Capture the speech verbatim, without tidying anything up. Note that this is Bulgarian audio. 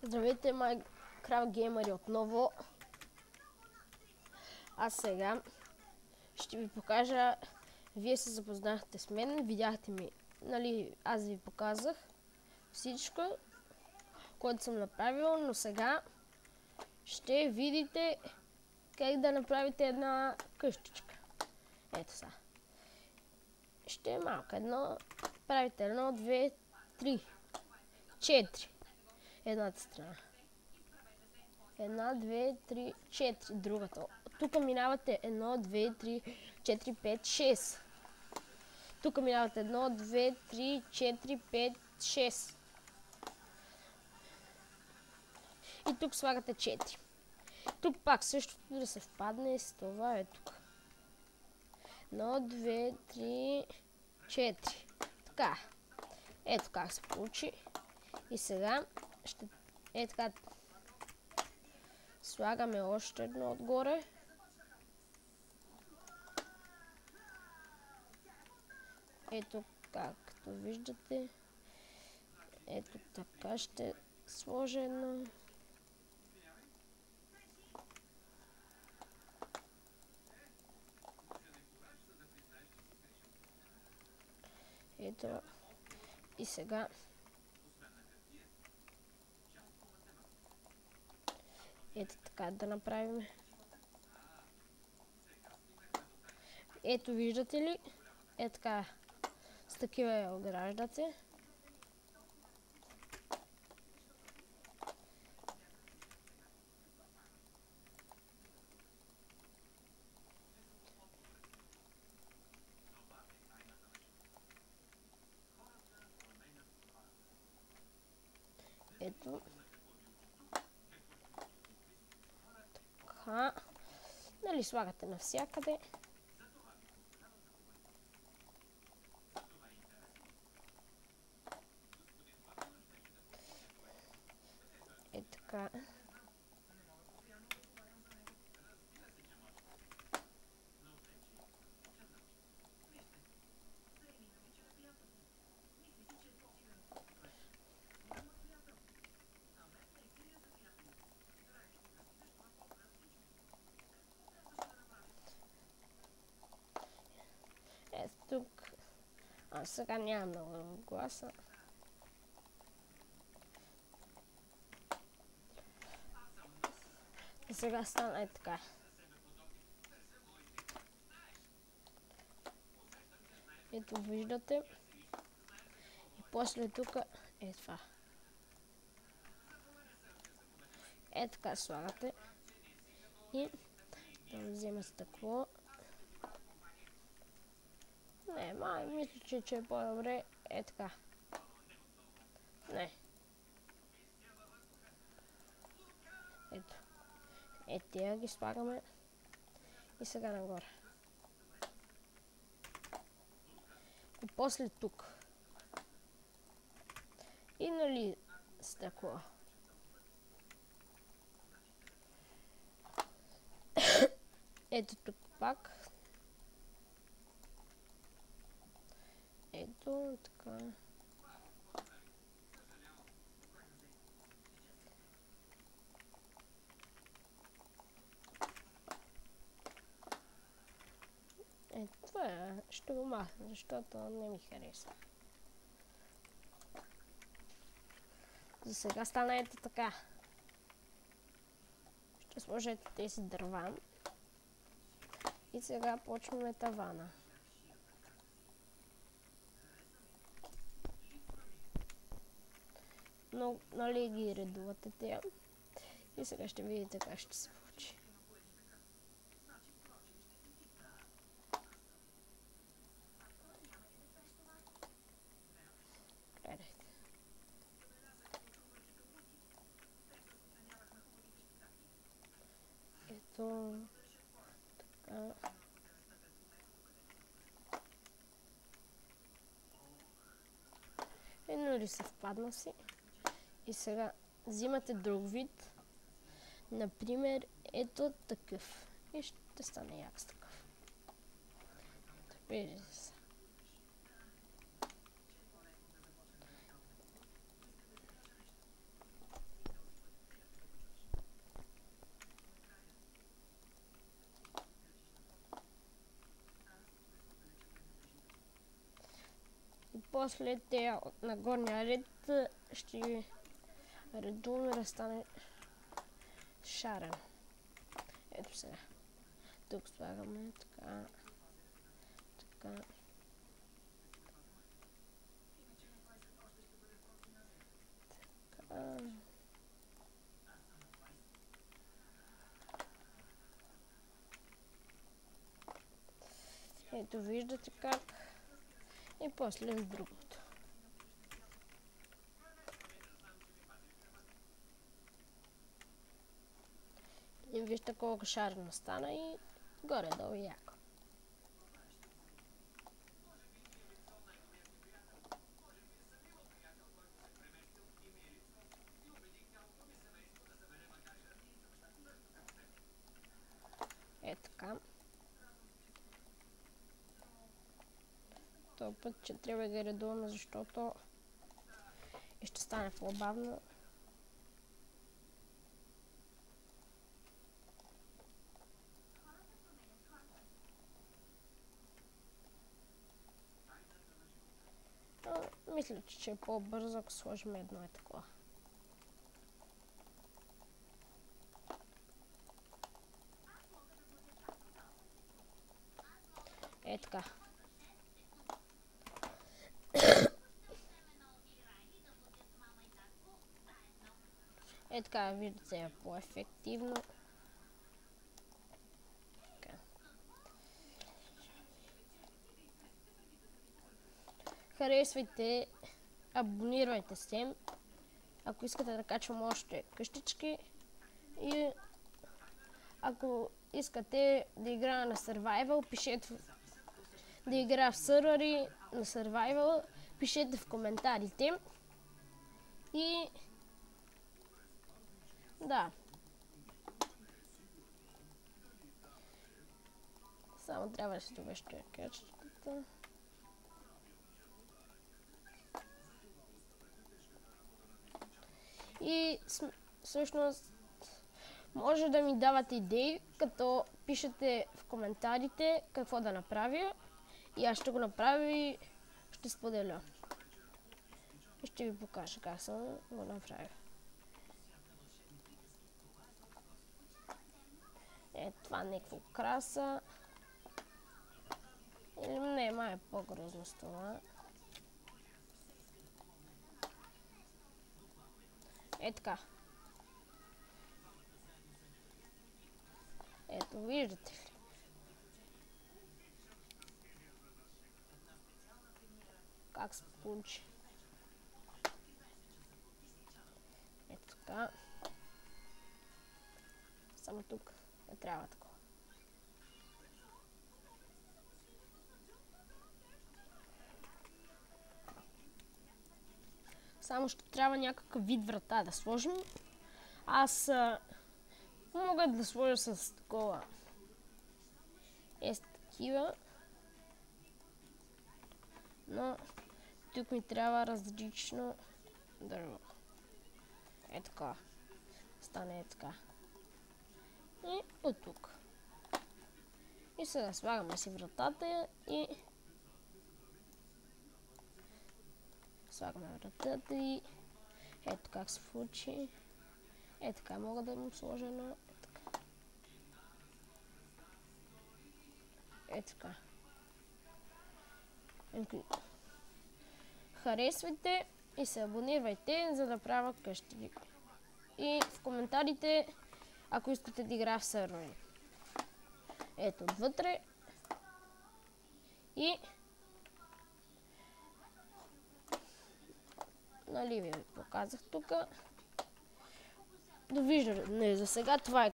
Здравейте, Minecraft геймери отново. А сега ще ви покажа, вие се запознахте с мен, видяхте ми, нали, аз ви показах всичко, което съм направил, но сега ще видите как да направите една къщичка. Ето сега. Ще е малка. Едно, правите едно, две, три, четири. Едната страна. Една, две, три, четири. Другата. Тук минавате едно, две, три, четири, пет, шест. Тук минавате едно, две, три, четири, пет, шест. И тук слагате четири. Тук пак същото да се впадне с това е тук. едно, две, три, четири. Така. Ето как се получи. И сега ще... Е така. Слагаме още едно отгоре. Ето както виждате. Ето така ще сложа едно. Ето. И сега ето така да направим. Ето виждате ли? Е така. С такива я ограждате. Ето. Така. Нали слагате навсякъде. Е така. Ето тук. А сега няма много гласа. И сега стана е така. Ето виждате. И после тук е това. Е така слагате. И да взема стъкло. Не, май, мисля, че, че е по-добре. Е така. Не. Ето. Е, тия ги слагаме. И сега нагоре. И после тук. И нали стъкло. Ето тук пак. Ето така. Ето това е. Ще го махна, защото не ми хареса. За сега стана ето така. Ще сложа тези дърва. И сега почваме тавана. Но, нали ги редувате тя. И сега ще видите как ще се получи. Гледайте. Ето. Така. Едно ли се впадна си. И сега взимате друг вид. Например, ето такъв. И ще стане як с такъв. Виждате се. после те на горния ред ще редуваме да стане шарен. Ето сега. Тук слагаме така, така. Така. Ето виждате как. И после с другото. И вижте колко шарено стана и горе-долу яко. Е така. Този път ще трябва да редуваме, защото и ще стане по-бавно. Мисля, че ще е по-бързо, ако сложим едно е такова. Е така. Е така, виждате, е по-ефективно. Харесвайте, абонирайте се, ако искате да качвам още къщички и ако искате да играя на Survival, пишете в... да играя в сървъри на Survival, пишете в коментарите и да. Само трябва да се довеща качествата. И всъщност може да ми давате идеи, като пишете в коментарите какво да направя и аз ще го направя и ще споделя. И ще ви покажа как съм го направил. Е, това някаква краса. Или не, май е по-грозно с това. Е така. Ето, виждате ли? Как се получи? Ето така. Само тук не трябва такова. Само ще трябва някакъв вид врата да сложим. Аз а, мога да сложа с такова. Е с такива. Но тук ми трябва различно дърво. Е така. Стане е така. И от тук. И сега слагаме си вратата и слагаме вратата и ето как се случи. Е така мога да му сложа на така. Е така. Харесвайте и се абонирайте, за да правя къщи. И в коментарите, ако искате да игра в сървъри. Ето отвътре. И нали ви показах тук. Довиждане за сега. Това е